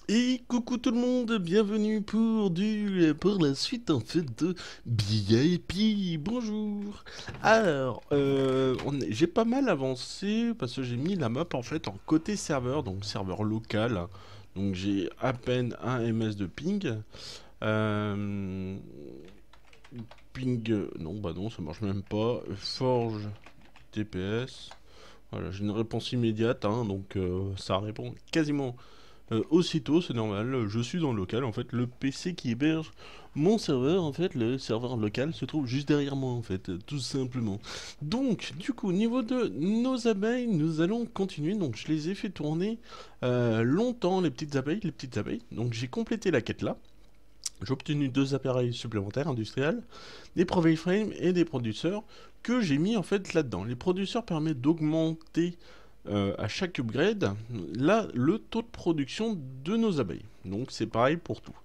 Et coucou tout le monde, bienvenue pour la suite en fait de BIP. Bonjour. Alors, j'ai pas mal avancé parce que j'ai mis la map en fait en côté serveur, donc serveur local. Donc j'ai à peine un ms de ping. Euh, Ping, non bah non, ça marche même pas. Forge TPS. Voilà, j'ai une réponse immédiate, hein, donc ça répond quasiment aussitôt, c'est normal, je suis dans le local, en fait, le PC qui héberge mon serveur, en fait, le serveur local se trouve juste derrière moi, en fait, tout simplement. Donc, du coup, au niveau de nos abeilles, nous allons continuer, donc je les ai fait tourner longtemps, les petites abeilles, donc j'ai complété la quête là. J'ai obtenu deux appareils supplémentaires industriels, des Profile Frame et des producteurs que j'ai mis en fait là-dedans. Les producteurs permettent d'augmenter à chaque upgrade là, le taux de production de nos abeilles. Donc c'est pareil pour tout.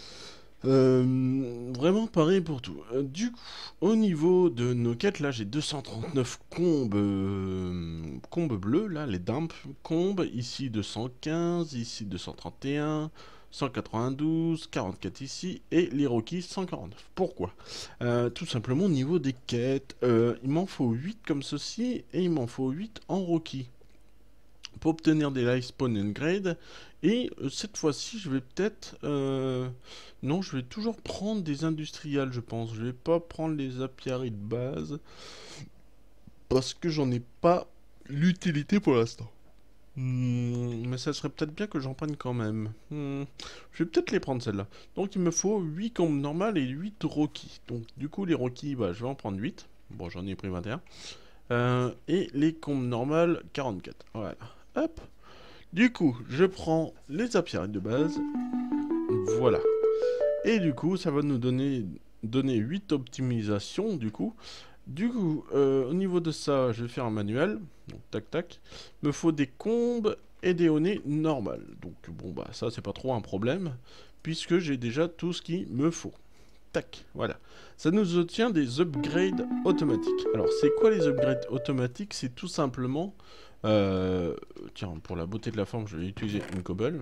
Vraiment pareil pour tout. Du coup, au niveau de nos quêtes, là j'ai 239 combes, combes bleues, là les dumps combes, ici 215, ici 231, 192, 44 ici, et les Rockies 149. Pourquoi Tout simplement au niveau des quêtes, il m'en faut 8 comme ceci, et il m'en faut 8 en Rocky pour obtenir des live spawn upgrade. Et cette fois-ci, je vais peut-être... non, je vais toujours prendre des industriels, je pense. Je vais pas prendre les apiaries de base. Parce que j'en ai pas l'utilité pour l'instant. Mais ça serait peut-être bien que j'en prenne quand même. Je vais peut-être les prendre celles-là. Donc il me faut 8 combes normales et 8 Rocky. Donc du coup les Rocky, bah, je vais en prendre 8. Bon, j'en ai pris 21. Et les combes normales, 44. Voilà. Hop. Du coup, je prends les apiaries de base. Voilà. Et du coup, ça va nous donner 8 optimisations, du coup. Au niveau de ça, je vais faire un manuel. Donc, tac, tac. Me faut des combes et des onnées normales. Donc, bon, bah, ça, c'est pas trop un problème. Puisque j'ai déjà tout ce qu'il me faut. Tac, voilà. Ça nous obtient des upgrades automatiques. Alors, c'est quoi les upgrades automatiques? C'est tout simplement... tiens, pour la beauté de la forme, je vais utiliser une cobble.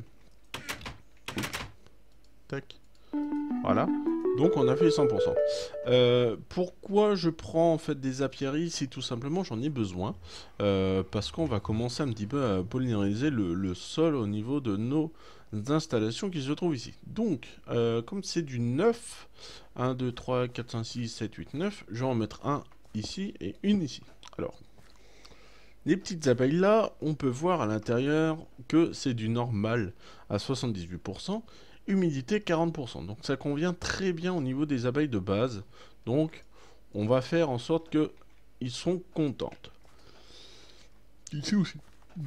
Tac. Voilà. Donc on a fait 100%. Pourquoi je prends en fait des apiaries? C'est tout simplement j'en ai besoin. Parce qu'on va commencer un petit peu à polliniser le sol au niveau de nos installations qui se trouvent ici. Donc, comme c'est du 9, 1, 2, 3, 4, 5, 6, 7, 8, 9, je vais en mettre un ici et une ici. Alors, les petites abeilles là, on peut voir à l'intérieur que c'est du normal à 78%, humidité 40%. Donc ça convient très bien au niveau des abeilles de base. Donc on va faire en sorte que ils sont contentes. Ici aussi.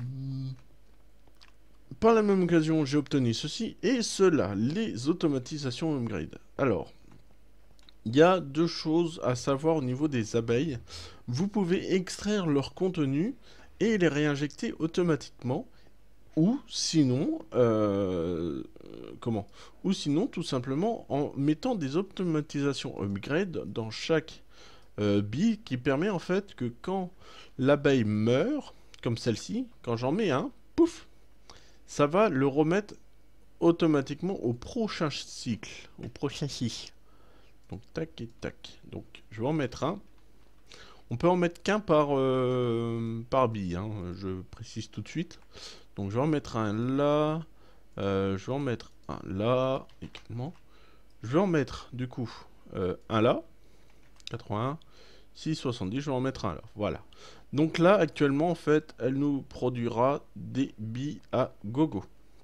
Par la même occasion, j'ai obtenu ceci et cela, les automatisations upgrade. Alors, il y a deux choses à savoir au niveau des abeilles. Vous pouvez extraire leur contenu et les réinjecter automatiquement. Ou sinon, comment Ou sinon, tout simplement en mettant des automatisations upgrade dans chaque bille qui permet en fait que quand l'abeille meurt, comme celle-ci, quand j'en mets un, pouf, ça va le remettre automatiquement au prochain cycle, au prochain cycle. Donc tac et tac. Donc je vais en mettre un. On peut en mettre qu'un par bille, hein, je précise tout de suite. Donc je vais en mettre un là, je vais en mettre un là, équipement. Je vais en mettre du coup un là, 81, 6, 70, je vais en mettre un là, voilà. Donc là actuellement en fait elle nous produira des billes à gogo.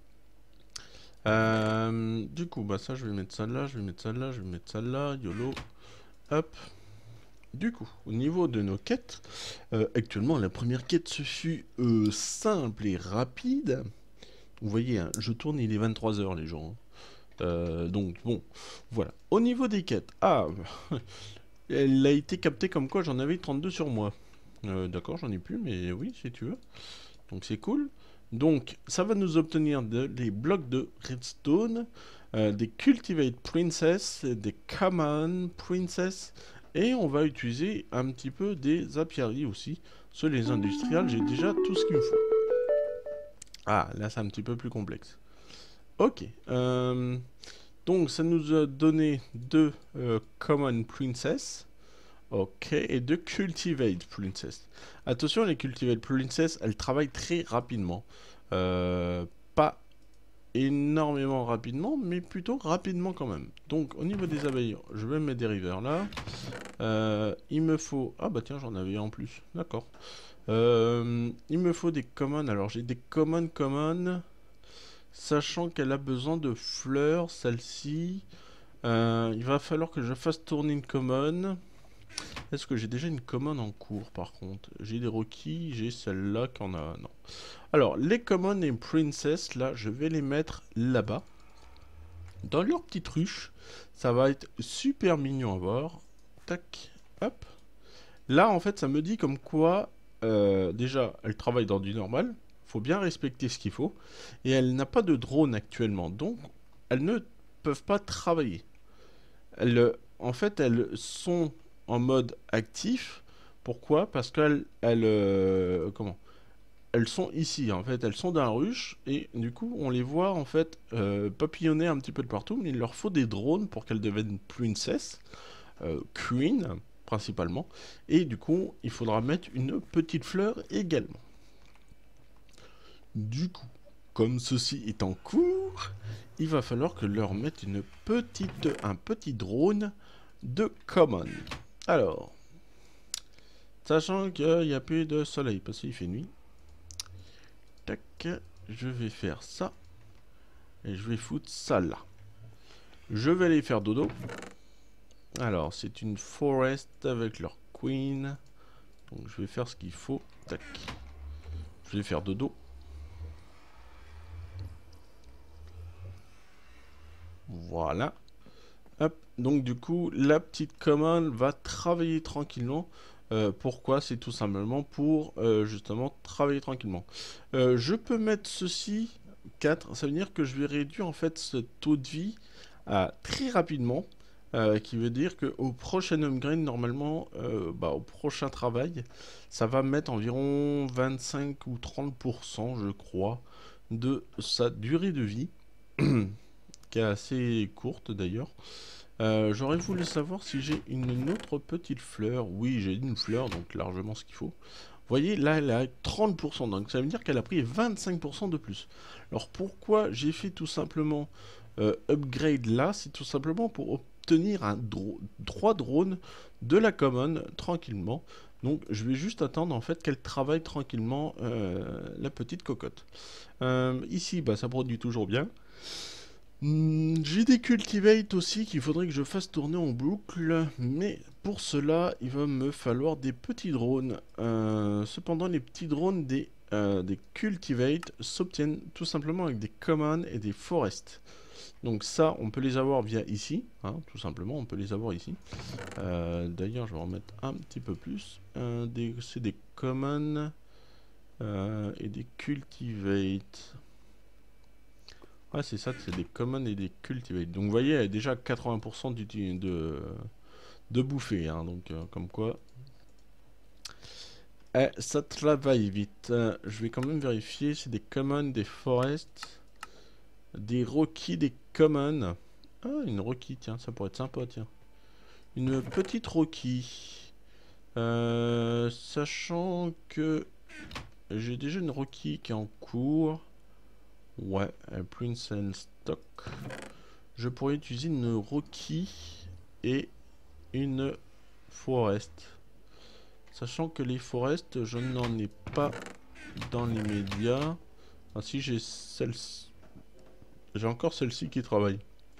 Du coup bah ça je vais mettre ça là, je vais mettre ça là, je vais mettre ça là, YOLO, hop. Du coup, au niveau de nos quêtes, actuellement la première quête se fut simple et rapide. Vous voyez, hein, je tourne, il est 23 h les gens. Donc bon, voilà. Au niveau des quêtes, ah, elle a été captée comme quoi j'en avais 32 sur moi. D'accord, j'en ai plus, mais oui, si tu veux. Donc c'est cool. Donc ça va nous obtenir des blocs de redstone, des cultivate princess, des common princess, et on va utiliser un petit peu des apiaries aussi. Sur les industriels, j'ai déjà tout ce qu'il me faut. Ah, là c'est un petit peu plus complexe. Ok. Donc ça nous a donné deux Common Princess. Ok, et de Cultivate Princess. Attention, les Cultivate Princess, elles travaillent très rapidement. Pas énormément rapidement, mais plutôt rapidement quand même. Donc au niveau des abeilles, je vais mettre des rivers là. Il me faut... Ah bah tiens, j'en avais en plus. D'accord. Il me faut des common. Alors j'ai des common. Sachant qu'elle a besoin de fleurs, celle-ci. Il va falloir que je fasse tourner une common. Est-ce que j'ai déjà une common en cours par contre? J'ai des Rocky, j'ai celle-là qui en a... Non. Alors, les common et princess, là, je vais les mettre là-bas. Dans leur petite ruche. Ça va être super mignon à voir. Tac, hop. Là, en fait, ça me dit comme quoi... déjà, elle travaille dans du normal. Faut bien respecter ce qu'il faut. Et elle n'a pas de drone actuellement. Donc, elles ne peuvent pas travailler. En fait, elles sont en mode actif. Pourquoi? Parce qu'elles comment? Elles sont ici, en fait, elles sont dans la ruche et du coup, on les voit en fait papillonner un petit peu de partout. Mais il leur faut des drones pour qu'elles deviennent princess, queen principalement. Et du coup, il faudra mettre une petite fleur également. Du coup, comme ceci est en cours, il va falloir que leur mette un petit drone de common. Alors, sachant qu'il n'y a plus de soleil parce qu'il fait nuit. Tac, je vais faire ça. Et je vais foutre ça là. Je vais aller faire dodo. Alors, c'est une forest avec leur queen. Donc, je vais faire ce qu'il faut. Tac. Je vais faire dodo. Voilà. Hop. Donc, du coup, la petite common va travailler tranquillement. Pourquoi? C'est tout simplement pour justement travailler tranquillement. Je peux mettre ceci 4, ça veut dire que je vais réduire en fait ce taux de vie à très rapidement, qui veut dire qu'au prochain upgrade, normalement, au prochain travail, ça va mettre environ 25 ou 30%, je crois, de sa durée de vie, qui est assez courte d'ailleurs. J'aurais voulu savoir si j'ai une autre petite fleur. Oui, j'ai une fleur, donc largement ce qu'il faut. Vous voyez, là, elle est à 30%, donc ça veut dire qu'elle a pris 25% de plus. Alors pourquoi j'ai fait tout simplement upgrade là? C'est tout simplement pour obtenir 3 drones de la common tranquillement. Donc je vais juste attendre en fait qu'elle travaille tranquillement la petite cocotte. Ici, bah, ça produit toujours bien. J'ai des cultivate aussi qu'il faudrait que je fasse tourner en boucle, mais pour cela il va me falloir des petits drones. Cependant les petits drones des cultivate s'obtiennent tout simplement avec des common et des forests. Donc ça on peut les avoir via ici, hein, tout simplement on peut les avoir ici. D'ailleurs je vais en mettre un petit peu plus. C'est des common et des cultivate. Ouais, c'est ça, c'est des common et des cultivate. Donc vous voyez, elle est déjà 80% de bouffée, hein, donc comme quoi. Ça travaille vite. Je vais quand même vérifier, c'est des common, des forests, des Rocky, des common. Ah, une Rocky, tiens, ça pourrait être sympa, tiens. Une petite Rocky. Sachant que j'ai déjà une Rocky qui est en cours. Ouais, Prince and Stock. Je pourrais utiliser une Rocky et une Forest. Sachant que les Forests, je n'en ai pas dans l'immédiat. Ah si, j'ai celle-ci. J'ai encore celle-ci qui travaille.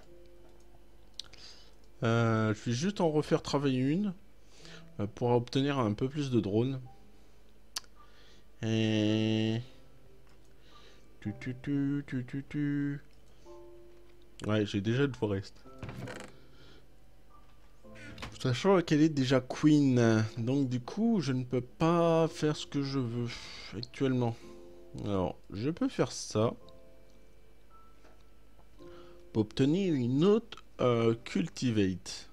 Je vais juste en refaire travailler une pour obtenir un peu plus de drones. Et... Ouais, j'ai déjà une Forest. Sachant qu'elle est déjà queen, donc du coup je ne peux pas faire ce que je veux actuellement. Alors je peux faire ça pour obtenir une autre cultivate.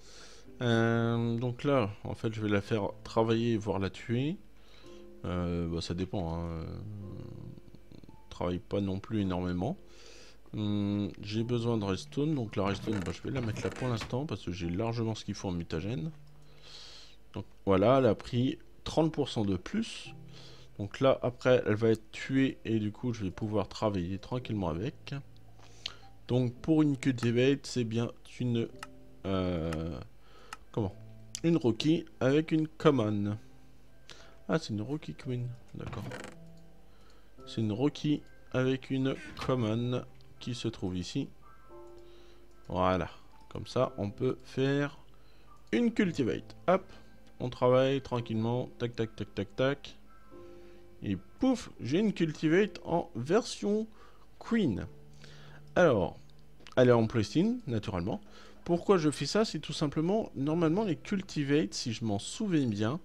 Donc là en fait je vais la faire travailler voire la tuer. Ça dépend, hein. Travaille pas non plus énormément. J'ai besoin de redstone, donc la redstone, bah, je vais la mettre là pour l'instant parce que j'ai largement ce qu'il faut en mutagène. Donc voilà, elle a pris 30% de plus. Donc là, après, elle va être tuée et du coup, je vais pouvoir travailler tranquillement avec. Donc pour une cultivate, c'est bien une... comment? Une Rookie avec une Common. Ah, c'est une Rookie Queen, d'accord. C'est une Rookie avec une Common qui se trouve ici. Voilà, comme ça, on peut faire une Cultivate. Hop, on travaille tranquillement, tac, tac, tac, tac, tac. Et pouf, j'ai une Cultivate en version Queen. Alors, elle est en placing, naturellement. Pourquoi je fais ça? C'est tout simplement, normalement, les Cultivate, si je m'en souviens bien...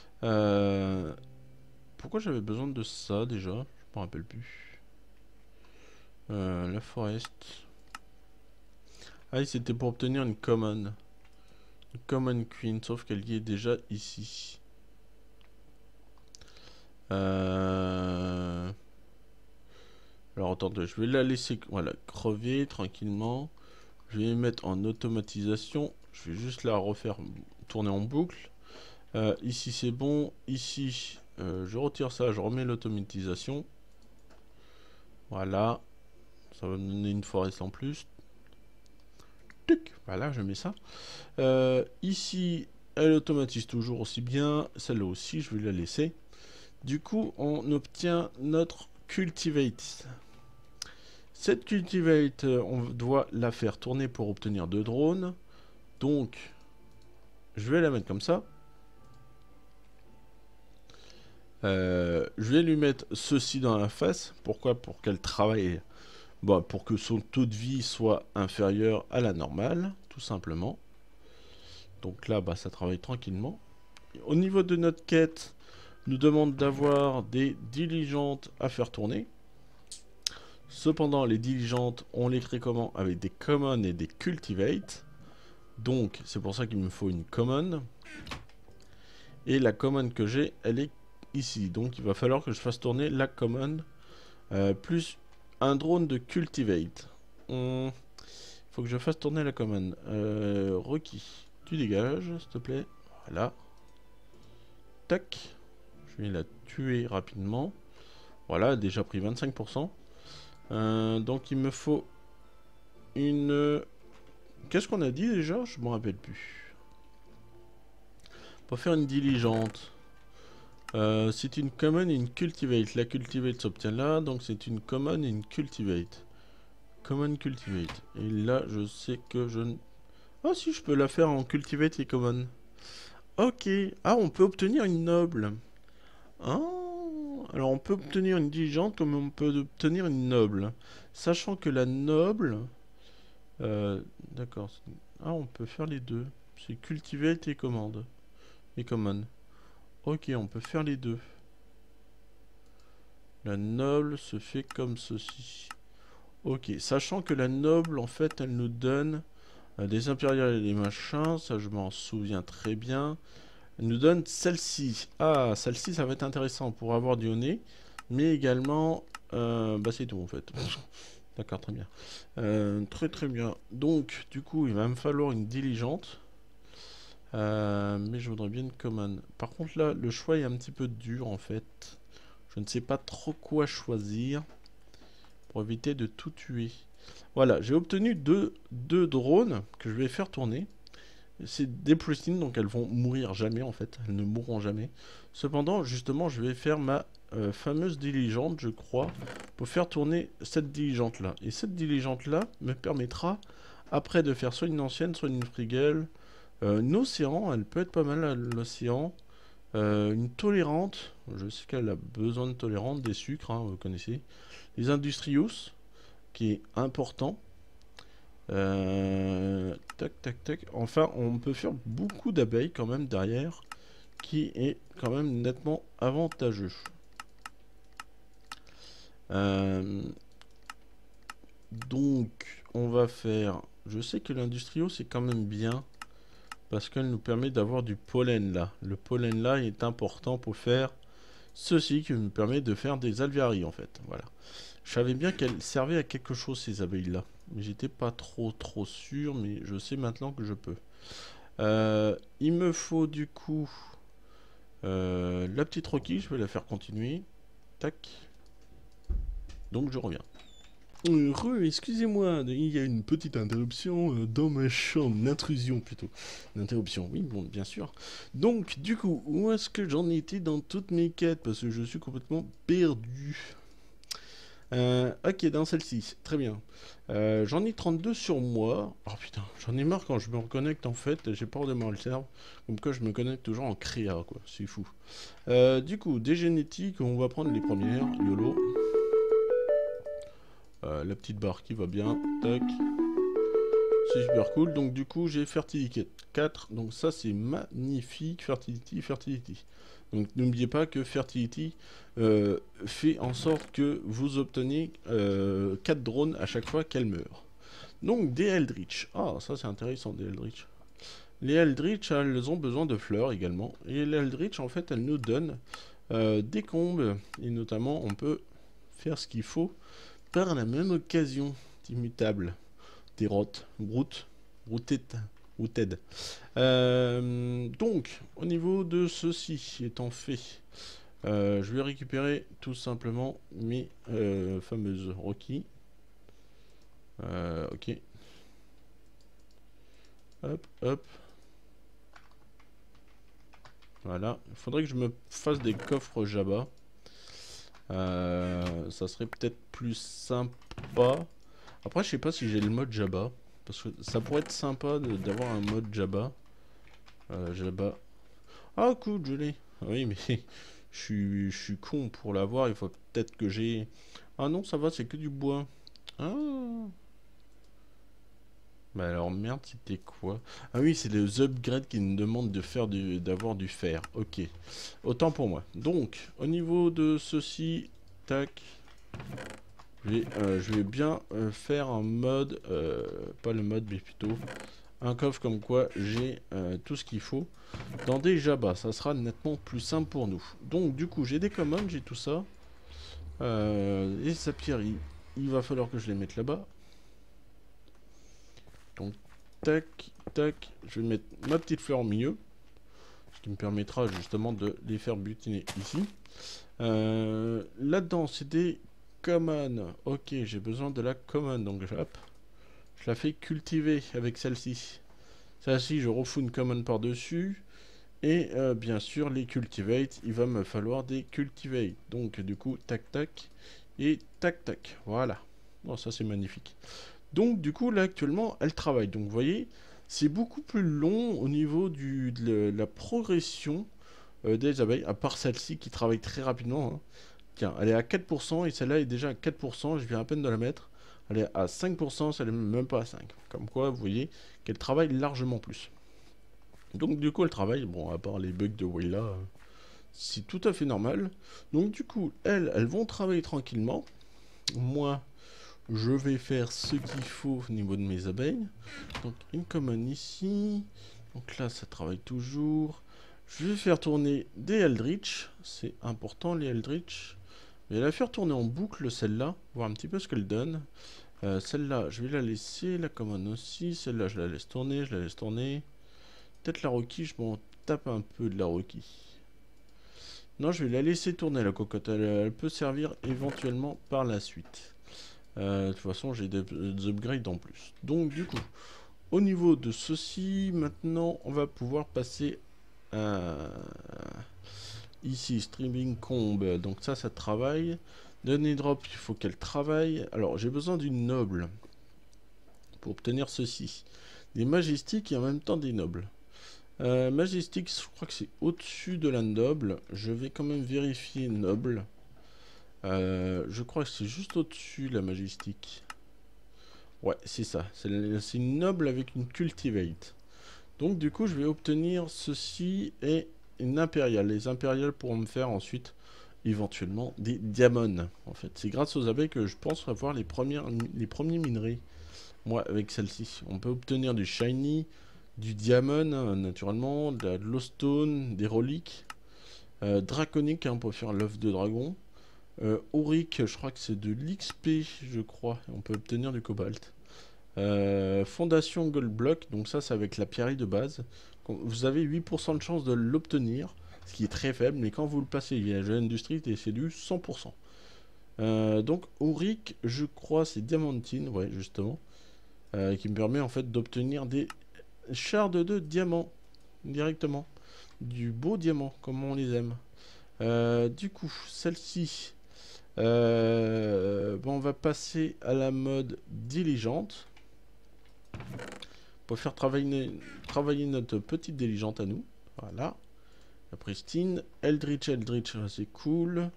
pourquoi j'avais besoin de ça, déjà? Je me rappelle plus. La forest... Ah, c'était pour obtenir une common. Une common queen, sauf qu'elle y est déjà ici. Alors attendez, je vais la laisser voilà, crever tranquillement. Je vais mettre en automatisation. Je vais juste la refaire tourner en boucle. Ici c'est bon. Ici, je retire ça, je remets l'automatisation. Voilà. Ça va me donner une forest en plus. Tuc, voilà, je mets ça. Ici, elle automatise toujours aussi bien. Celle-là aussi, je vais la laisser. Du coup, on obtient notre cultivate. Cette cultivate, on doit la faire tourner pour obtenir 2 drones. Donc, je vais la mettre comme ça. Je vais lui mettre ceci dans la face. Pourquoi? Pour qu'elle travaille. Bon, pour que son taux de vie soit inférieur à la normale, tout simplement. Donc là, bah, ça travaille tranquillement. Au niveau de notre quête, nous demande d'avoir des diligentes à faire tourner. Cependant, les diligentes, on les crée comment? Avec des common et des cultivate. Donc, c'est pour ça qu'il me faut une common. Et la common que j'ai, elle est ici. Donc, il va falloir que je fasse tourner la common plus un drone de cultivate. Il faut que je fasse tourner la common. Requis. Tu dégages, s'il te plaît. Voilà. Tac. Je vais la tuer rapidement. Voilà, déjà pris 25%. Donc il me faut une... Qu'est-ce qu'on a dit déjà? Je m'en rappelle plus. Pour faire une diligente. C'est une common et une cultivate. La cultivate s'obtient là, donc c'est une common et une cultivate. Common cultivate. Et là, je sais que je ne... Ah si, je peux la faire en cultivate et common. Ok. Ah, on peut obtenir une noble. Ah, alors on peut obtenir une diligente comme on peut obtenir une noble. Sachant que la noble... d'accord. Ah, on peut faire les deux. C'est cultivate et commande. Et common. Ok, on peut faire les deux. La noble se fait comme ceci. Ok, sachant que la noble, en fait, elle nous donne des impériales et des machins. Ça, je m'en souviens très bien. Elle nous donne celle-ci. Ah, celle-ci, ça va être intéressant pour avoir du honnet. Mais également... bah, c'est tout, en fait. D'accord, très bien. Très très bien. Donc, du coup, il va me falloir une diligente. Mais je voudrais bien une common. Par contre, là, le choix est un petit peu dur, en fait. Je ne sais pas trop quoi choisir pour éviter de tout tuer. Voilà, j'ai obtenu deux drones que je vais faire tourner. C'est des pristines, donc elles vont mourir jamais, en fait. Elles ne mourront jamais. Cependant, justement, je vais faire ma fameuse diligente, je crois, pour faire tourner cette diligente-là. Et cette diligente-là me permettra, après, de faire soit une ancienne, soit une frigale. Une océan, elle peut être pas mal, l'océan. Une tolérante, je sais qu'elle a besoin de tolérante, des sucres, hein, vous connaissez. Les industrious, qui est important. Tac, tac, tac. Enfin, on peut faire beaucoup d'abeilles quand même derrière, qui est quand même nettement avantageux. Donc, on va faire... Je sais que l'industrio, c'est quand même bien, parce qu'elle nous permet d'avoir du pollen là. Le pollen là est important pour faire ceci qui me permet de faire des alvéaries en fait. Voilà. Je savais bien qu'elles servaient à quelque chose ces abeilles-là. Mais j'étais pas trop sûr, mais je sais maintenant que je peux. Il me faut du coup la petite Rocky, je vais la faire continuer. Tac. Donc je reviens. Excusez-moi, il y a une petite interruption dans ma chambre, une intrusion plutôt. Une interruption, oui, bon, bien sûr. Donc, du coup, où est-ce que j'en étais dans toutes mes quêtes? Parce que je suis complètement perdu. Ok, dans celle-ci, très bien. J'en ai 32 sur moi. Oh putain, j'en ai marre quand je me reconnecte en fait, j'ai peur de me le serve. Comme quoi je me connecte toujours en créa, quoi, c'est fou. Du coup, des génétiques, on va prendre les premières, YOLO. La petite barre qui va bien, tac. C'est super cool, donc du coup j'ai Fertility 4, donc ça c'est magnifique, Fertility. Donc n'oubliez pas que Fertility fait en sorte que vous obtenez 4 drones à chaque fois qu'elle meurt. Donc des Eldritch, ah ça c'est intéressant des Eldritch. Les Eldritch elles ont besoin de fleurs également, et les Eldritch en fait elles nous donnent des combes, et notamment on peut faire ce qu'il faut par la même occasion, immutable. Des routed. Donc, au niveau de ceci étant fait, je vais récupérer tout simplement mes fameuses Rocky. Ok. Hop, hop. Voilà. Il faudrait que je me fasse des coffres Jabba. Ça serait peut-être plus sympa. Après, je sais pas si j'ai le mode Jabba. Parce que ça pourrait être sympa d'avoir un mode Jabba. Jabba. Ah, cool, je l'ai. Oui, mais je suis con pour l'avoir. Il faut peut-être que j'ai... Ah non, ça va, c'est que du bois. Ah. Bah alors, merde, c'était quoi? Ah oui, c'est les upgrades qui nous demandent de faire d'avoir du fer. Ok. Autant pour moi. Donc, au niveau de ceci... Tac. Je vais bien faire un mode... pas le mode, mais plutôt... Un coffre comme quoi j'ai tout ce qu'il faut. Dans des Jabba, ça sera nettement plus simple pour nous. Donc du coup, j'ai des commandes, j'ai tout ça. Les sapieries, il va falloir que je les mette là-bas. Donc, tac, tac. Je vais mettre ma petite fleur au milieu. Ce qui me permettra justement de les faire butiner ici. Là-dedans, c'est des commandes. Ok, j'ai besoin de la commande. Donc, hop. Je la fais cultiver avec celle-ci. Celle-ci, je refous une commande par-dessus. Et bien sûr, les cultivate, il va me falloir des cultivate. Donc, du coup, tac, tac. Et tac, tac. Voilà. Bon, ça, c'est magnifique. Donc, du coup, là, actuellement, elle travaille. Donc, vous voyez, c'est beaucoup plus long au niveau de la progression des abeilles. À part celle-ci qui travaille très rapidement. Hein. Tiens, elle est à 4%. Et celle-là est déjà à 4%. Je viens à peine de la mettre. Elle est à 5%. Ça n'est même pas à 5%. Comme quoi, vous voyez qu'elle travaille largement plus. Donc du coup elle travaille, bon à part les bugs de Wayla, c'est tout à fait normal. Donc du coup elles vont travailler tranquillement. Moi je vais faire ce qu'il faut au niveau de mes abeilles. Donc une commande ici. Donc là ça travaille toujours. Je vais faire tourner des Eldritch. C'est important les Eldritch. Je vais la faire tourner en boucle celle-là. Voir un petit peu ce qu'elle donne. Celle-là je vais la laisser. La commande aussi. Celle-là je la laisse tourner. Je la laisse tourner. Peut-être la Rocky, je m'en tape un peu de la Rocky. Non, je vais la laisser tourner la cocotte. Elle peut servir éventuellement par la suite. De toute façon, j'ai des upgrades en plus. Donc, du coup, au niveau de ceci, maintenant, on va pouvoir passer à... Ici, streaming combe. Donc ça travaille. Donner drop, il faut qu'elle travaille. Alors, j'ai besoin d'une noble pour obtenir ceci. Des majestiques et en même temps des nobles. Majestic, je crois que c'est au-dessus de la noble. Je vais quand même vérifier noble. Je crois que c'est juste au-dessus la majestic. Ouais, c'est ça. C'est une noble avec une cultivate. Donc du coup, je vais obtenir ceci et une impériale. Les impériales pourront me faire ensuite éventuellement des diamonds. En fait, c'est grâce aux abeilles que je pense avoir les premiers minerais. Moi, avec celle-ci, on peut obtenir du shiny. Du diamond, naturellement, de la glowstone, des reliques. Draconique, hein, pour faire l'œuf de dragon. Auric, je crois que c'est de l'XP, je crois. On peut obtenir du cobalt. Fondation Gold Block, donc ça c'est avec la pierrerie de base. Vous avez 8% de chance de l'obtenir, ce qui est très faible, mais quand vous le passez via jeu industrie, c'est du 100%. Donc Auric, je crois c'est Diamantine, ouais justement, qui me permet en fait d'obtenir des shards de diamant directement. Du beau diamant, comme on les aime. Du coup, celle-ci, bon, on va passer à la mode diligente. Pour faire travailler notre petite diligente à nous. Voilà. La pristine. Eldritch, c'est cool.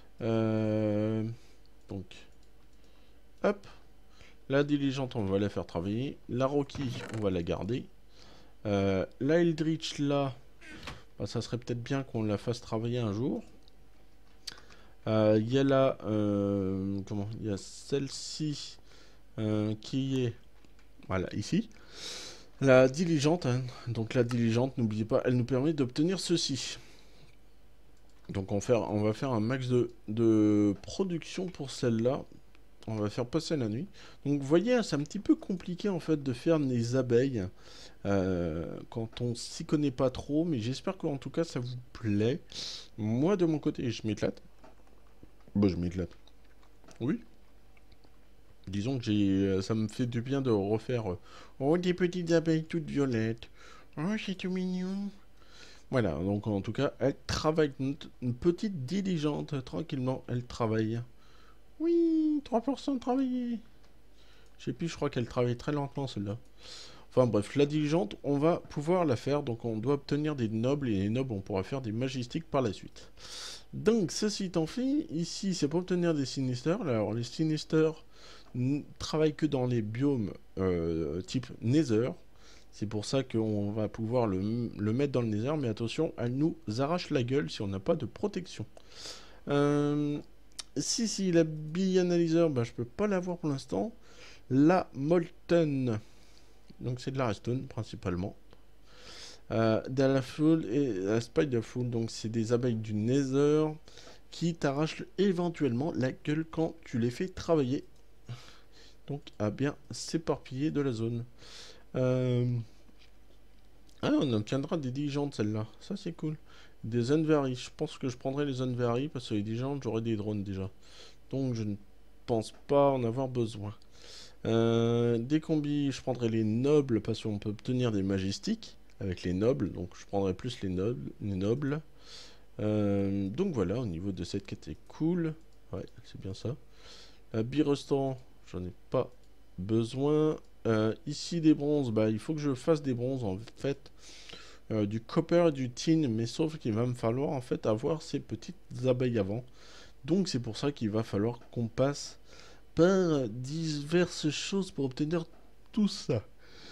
Donc, hop. La diligente, on va la faire travailler. La Rocky, on va la garder. La Eldritch, là, bah, ça serait peut-être bien qu'on la fasse travailler un jour. Il y a là, comment, il y a celle-ci qui est, voilà, ici. La diligente, hein. Donc la diligente, n'oubliez pas, elle nous permet d'obtenir ceci. Donc on va faire un max de production pour celle-là. On va faire passer la nuit. Donc vous voyez, c'est un petit peu compliqué en fait de faire des abeilles quand on s'y connaît pas trop. Mais j'espère qu'en tout cas ça vous plaît. Moi de mon côté, je m'éclate. Bah je m'éclate. Oui. Disons que ça me fait du bien de refaire. Oh, des petites abeilles toutes violettes. Oh, c'est tout mignon. Voilà, donc en tout cas, elle travaille. Une petite diligente, tranquillement, elle travaille. Oui, 3% de travailler. Je sais plus, je crois qu'elle travaille très lentement celle-là. Enfin bref, la diligente, on va pouvoir la faire. Donc on doit obtenir des nobles. Et les nobles, on pourra faire des magistiques par la suite. Donc, ceci étant fait, ici, c'est pour obtenir des sinisters. Alors, les sinisters travaillent que dans les biomes type Nether. C'est pour ça qu'on va pouvoir le mettre dans le Nether. Mais attention, elle nous arrache la gueule si on n'a pas de protection. Si, la bille analyseur, bah, je peux pas l'avoir pour l'instant. La Molten, donc c'est de la redstone principalement. Dalaful et la Spiderful, donc c'est des abeilles du Nether qui t'arrachent éventuellement la gueule quand tu les fais travailler. Donc à bien s'éparpiller de la zone. Ah, on obtiendra des diligentes celle-là, ça c'est cool. Des Unvari, je pense que je prendrai les Unvari parce que les diligentes j'aurai des drones déjà. Donc je ne pense pas en avoir besoin. Des combis, je prendrai les nobles parce qu'on peut obtenir des magistiques avec les nobles, donc je prendrai plus les nobles. Donc voilà, au niveau de cette quête, c'est cool. Ouais, c'est bien ça. Bi-restaurant, j'en ai pas besoin. Ici, des bronzes, bah il faut que je fasse des bronzes en fait. Du copper et du tin, mais sauf qu'il va me falloir en fait avoir ces petites abeilles avant. Donc c'est pour ça qu'il va falloir qu'on passe par diverses choses pour obtenir tout ça.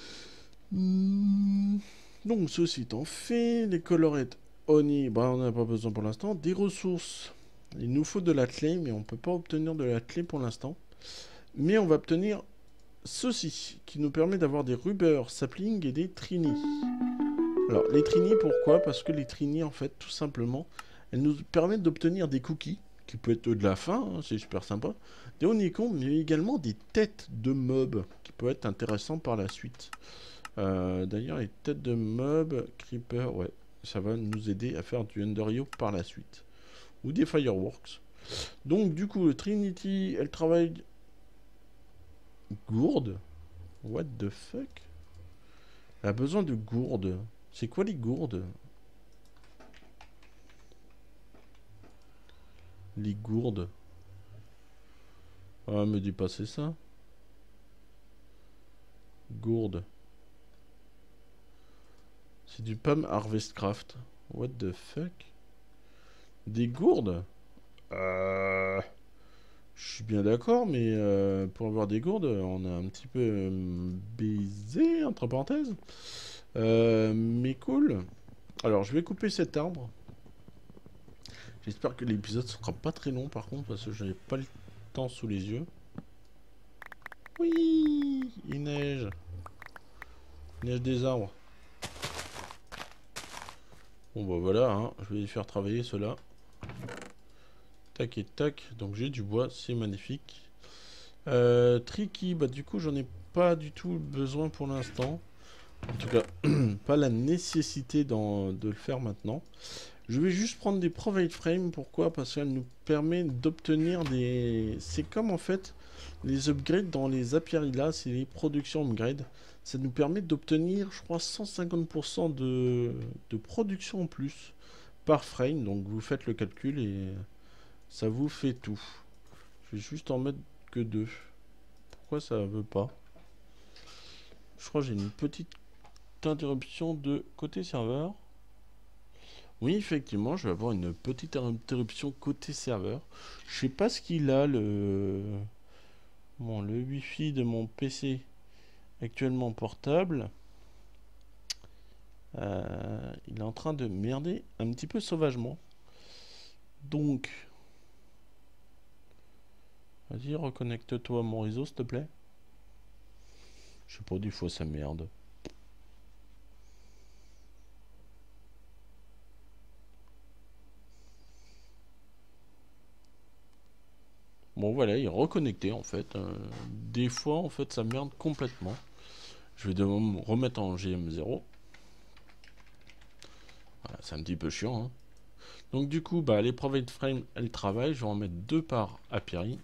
Donc ceci étant fait, les colorettes Oni, bah on n'a pas besoin pour l'instant. Des ressources, il nous faut de la clé, mais on ne peut pas obtenir de la clé pour l'instant. Mais on va obtenir ceci, qui nous permet d'avoir des rubbers, saplings et des trini. Alors les trini, pourquoi? Parce que les trini, en fait, tout simplement, elles nous permettent d'obtenir des cookies, qui peut être de la faim, hein, c'est super sympa. Des honeycombs, mais également des têtes de mobs, qui peut être intéressant par la suite. D'ailleurs, les têtes de mobs, creeper, ouais, ça va nous aider à faire du Enderio par la suite. Ou des fireworks. Donc, du coup, le Trinity, elle travaille... Gourde? What the fuck? Elle a besoin de gourdes. C'est quoi les gourdes? Les gourdes. Ah, me dis pas c'est ça. Gourde. C'est du Palm Harvest Craft. What the fuck? Des gourdes? Je suis bien d'accord, mais pour avoir des gourdes, on a un petit peu baisé, entre parenthèses. Mais cool. Alors, je vais couper cet arbre. J'espère que l'épisode sera pas très long, par contre, parce que je n'ai pas le temps sous les yeux. Oui, il neige. Il neige des arbres. Bon bah voilà, hein, je vais les faire travailler ceux-là. Tac et tac, donc j'ai du bois, c'est magnifique. Tricky, bah du coup j'en ai pas du tout besoin pour l'instant. En tout cas, pas la nécessité de le faire maintenant. Je vais juste prendre des Provide Frame, pourquoi? Parce qu'elle nous permet d'obtenir des... C'est comme en fait les upgrades dans les apiaries là, c'est les productions upgrade. Ça nous permet d'obtenir, je crois, 150% de production en plus par frame. Donc vous faites le calcul et ça vous fait tout. Je vais juste en mettre que 2. Pourquoi ça veut pas? Je crois que j'ai une petite interruption de côté serveur. Oui, effectivement, je vais avoir une petite interruption côté serveur. Je sais pas ce qu'il a, bon, le Wi-Fi de mon PC actuellement portable. Il est en train de merder un petit peu sauvagement. Donc, vas-y, reconnecte-toi à mon réseau, s'il te plaît. Je sais pas, des fois ça merde. Bon, voilà, il est reconnecté en fait. Des fois, en fait, ça merde complètement. Je vais devoir me remettre en GM0. Voilà, c'est un petit peu chiant, hein. Donc du coup, bah, les Provide Frame, elles travaillent. Je vais en mettre 2 par apiary.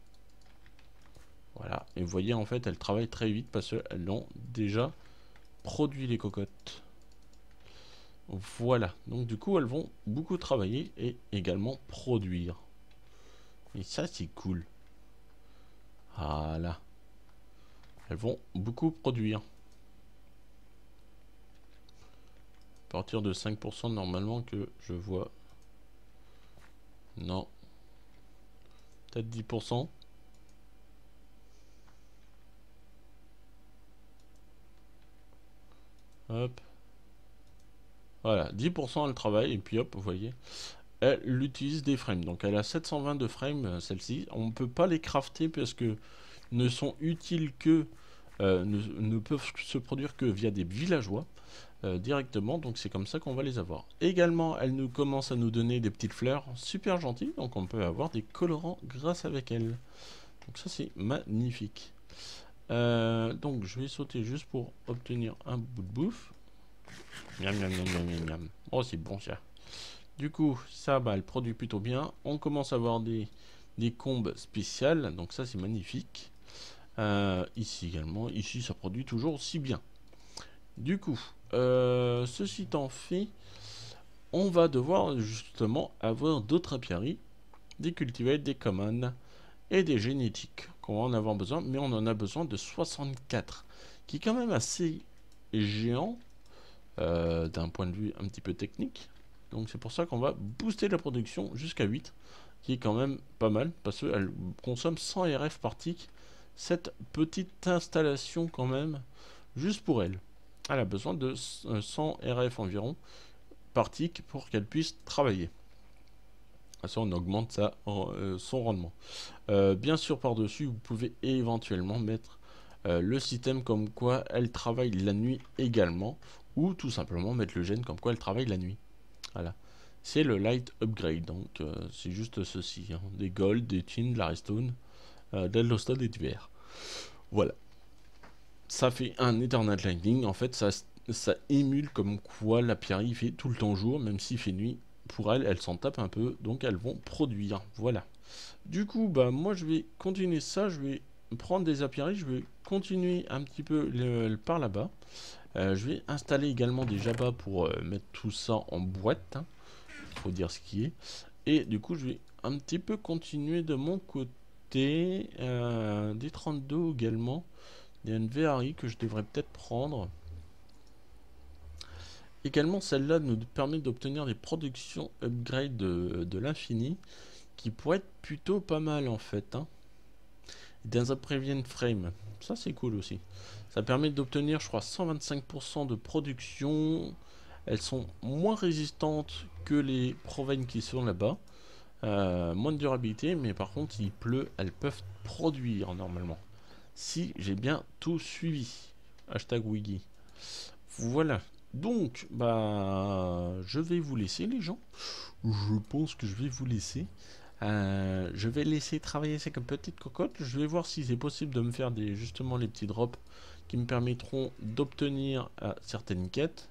Voilà. Et vous voyez, en fait, elles travaillent très vite parce qu'elles ont déjà produit les cocottes. Voilà. Donc du coup, elles vont beaucoup travailler et également produire. Et ça, c'est cool. Voilà. Elles vont beaucoup produire. À partir de 5% normalement que je vois. Non. Peut-être 10%. Hop. Voilà, 10% elle travaille et puis hop, vous voyez, elle utilise des frames. Donc elle a 720 de frames, celle-ci. On ne peut pas les crafter parce que ne sont utiles que, ne peuvent se produire que via des villageois directement. Donc c'est comme ça qu'on va les avoir. Également, elle nous commence à nous donner des petites fleurs super gentilles. Donc on peut avoir des colorants grâce avec elle. Donc ça c'est magnifique. Donc je vais sauter juste pour obtenir un bout de bouffe. Miam, miam, miam, miam, miam, miam. Oh, c'est bon ça. Du coup, ça, bah, elle produit plutôt bien. On commence à avoir des combes spéciales. Donc ça, c'est magnifique. Ici également. Ici, ça produit toujours aussi bien. Du coup, ceci étant fait, on va devoir justement avoir d'autres apiaries, des cultivates, des commons et des génétiques qu'on va en avoir besoin. Mais on en a besoin de 64, qui est quand même assez géant. D'un point de vue un petit peu technique. Donc c'est pour ça qu'on va booster la production jusqu'à 8, qui est quand même pas mal, parce qu'elle consomme 100 RF par tick, cette petite installation quand même, juste pour elle. Elle a besoin de 100 RF environ par tick pour qu'elle puisse travailler. Ça, on augmente son rendement. Bien sûr, par-dessus, vous pouvez éventuellement mettre le système comme quoi elle travaille la nuit également, ou tout simplement mettre le gène comme quoi elle travaille la nuit. Voilà. C'est le light upgrade, donc c'est juste ceci, hein. Des gold, des tin, de la redstone, de l'ostone et du verre. Voilà. Ça fait un Eternal Lightning, en fait ça émule comme quoi l'apiary fait tout le temps jour, même s'il fait nuit. Pour elle, elle s'en tape un peu, donc elles vont produire. Voilà. Du coup, bah moi je vais continuer ça, je vais prendre des apiaries, je vais continuer un petit peu par là-bas. Je vais installer également des jabas pour mettre tout ça en boîte, hein. Faut dire ce qui est. Et du coup, je vais un petit peu continuer de mon côté. Des 32 également. Il y a une VRI que je devrais peut-être prendre. Également, celle-là nous permet d'obtenir des productions upgrade de l'infini, qui pourraient être plutôt pas mal en fait, hein. Dans un Previous Frame, ça c'est cool aussi. Ça permet d'obtenir, je crois, 125% de production. Elles sont moins résistantes que les Provine qui sont là-bas. Moins de durabilité, mais par contre, s'il pleut, elles peuvent produire normalement. Si j'ai bien tout suivi. Hashtag Wiggy. Voilà. Donc, bah, je vais vous laisser, les gens. Je pense que je vais vous laisser. Je vais laisser travailler ces petites cocottes. Je vais voir si c'est possible de me faire justement les petits drops qui me permettront d'obtenir certaines quêtes.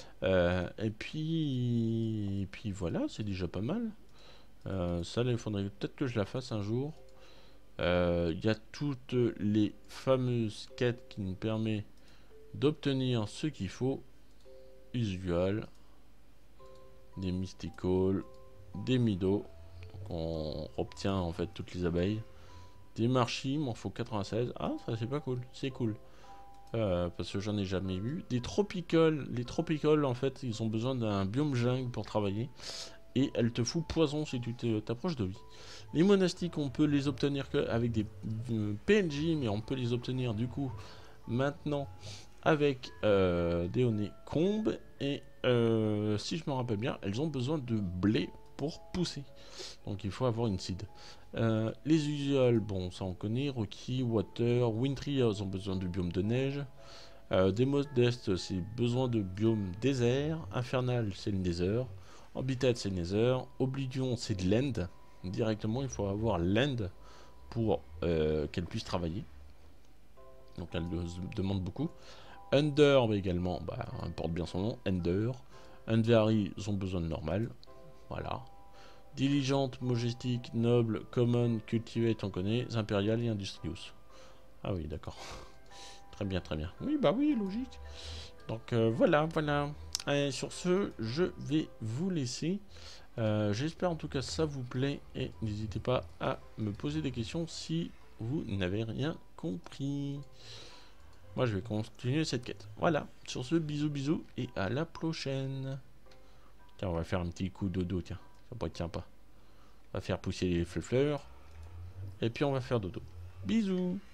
Et puis voilà, c'est déjà pas mal. Ça, là, il faudrait peut-être que je la fasse un jour. Il y a toutes les fameuses quêtes qui nous permettent d'obtenir ce qu'il faut. Usual, des mystical, des mido. Donc on obtient en fait toutes les abeilles. Des marchis, il m'en faut 96. Ah, ça c'est pas cool, c'est cool. Parce que j'en ai jamais vu. Des tropical, les tropical en fait, ils ont besoin d'un biome jungle pour travailler. Et elle te fout poison si tu t'approches de lui. Les monastiques, on peut les obtenir qu'avec des PNJ, mais on peut les obtenir du coup maintenant avec des combes. Et si je me rappelle bien, elles ont besoin de blé pour pousser. Donc il faut avoir une seed. Les usuals, bon, ça on connaît. Rocky, Water, Wintry, elles ont besoin de biome de neige. Des modestes, c'est besoin de biome désert. Infernal, c'est le nether. Habitat, c'est nether. Oblivion, c'est de l'end. Directement, il faut avoir l'end pour qu'elle puisse travailler. Donc elle demande beaucoup. Under également, bah, elle porte bien son nom. Ender. Undari, ils ont besoin de normal. Voilà. Diligente, majestique, noble, common, cultivate, on connaît. Impérial et industrious. Ah oui, d'accord. Très bien, très bien. Oui, bah oui, logique. Donc voilà, voilà. Et sur ce, je vais vous laisser. J'espère en tout cas ça vous plaît. Et n'hésitez pas à me poser des questions si vous n'avez rien compris. Moi, je vais continuer cette quête. Voilà. Sur ce, bisous, bisous. Et à la prochaine. Tiens, on va faire un petit coup dodo, tiens. Ça pourrait être sympa. On va faire pousser les fleurs. Et puis on va faire dodo. Bisous.